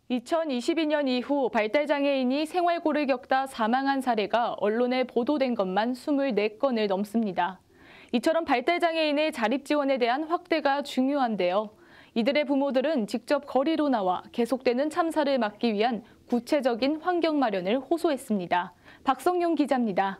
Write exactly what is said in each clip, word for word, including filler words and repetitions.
이천이십이 년 이후 발달장애인이 생활고를 겪다 사망한 사례가 언론에 보도된 것만 이십사 건을 넘습니다. 이처럼 발달장애인의 자립지원에 대한 확대가 중요한데요. 이들의 부모들은 직접 거리로 나와 계속되는 참사를 막기 위한 구체적인 환경 마련을 호소했습니다. 박성용 기자입니다.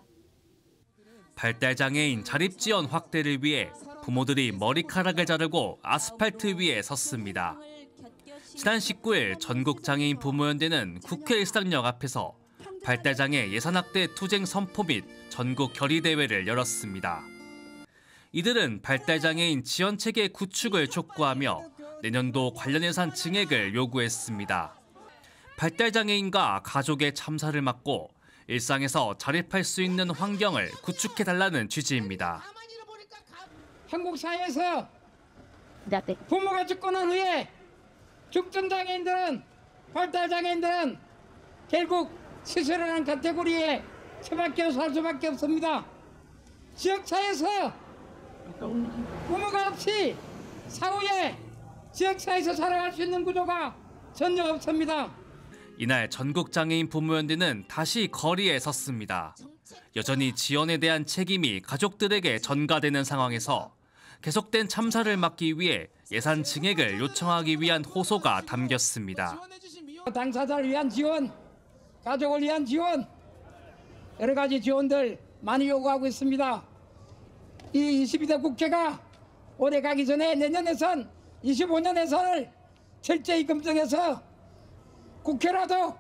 발달장애인 자립지원 확대를 위해 부모들이 머리카락을 자르고 아스팔트 위에 섰습니다. 지난 십구 일 전국장애인 부모연대는 국회 일상역 앞에서 발달장애 예산확대 투쟁 선포 및 전국 결의대회를 열었습니다. 이들은 발달장애인 지원체계 구축을 촉구하며 내년도 관련 예산 증액을 요구했습니다. 발달장애인과 가족의 참사를 막고 일상에서 자립할 수 있는 환경을 구축해달라는 취지입니다. 한국 사회에서 부모가 죽고 난 후에 죽전 장애인들은, 발달장애인들은 결국 스스로라는 카테고리에 처박혀 살 수밖에 없습니다. 지역사회에서 부모가 없이 사후에 지역사회에서 살아갈 수 있는 구조가 전혀 없습니다. 이날 전국장애인 부모연대는 다시 거리에 섰습니다. 여전히 지원에 대한 책임이 가족들에게 전가되는 상황에서 계속된 참사를 막기 위해 예산 증액을 요청하기 위한 호소가 담겼습니다. 당사자를 위한 지원, 가족을 위한 지원, 여러 가지 지원들 많이 요구하고 있습니다. 이 이십이 대 국회가 올해 가기 전에 내년 예산, 이십오 년 예산을 철저히 검증해서 국회라도,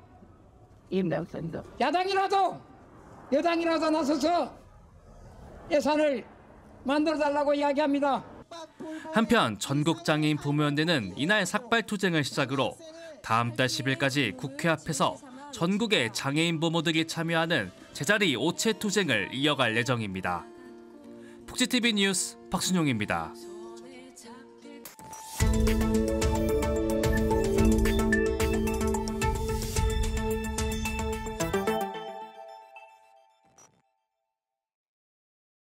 야당이라도, 여당이라도 나서서 예산을 만들어달라고 이야기합니다. 한편 전국장애인 부모연대는 이날 삭발투쟁을 시작으로 다음 달 십 일까지 국회 앞에서 전국의 장애인 부모들이 참여하는 제자리 오체투쟁을 이어갈 예정입니다. 폭지티비 뉴스 박순용입니다.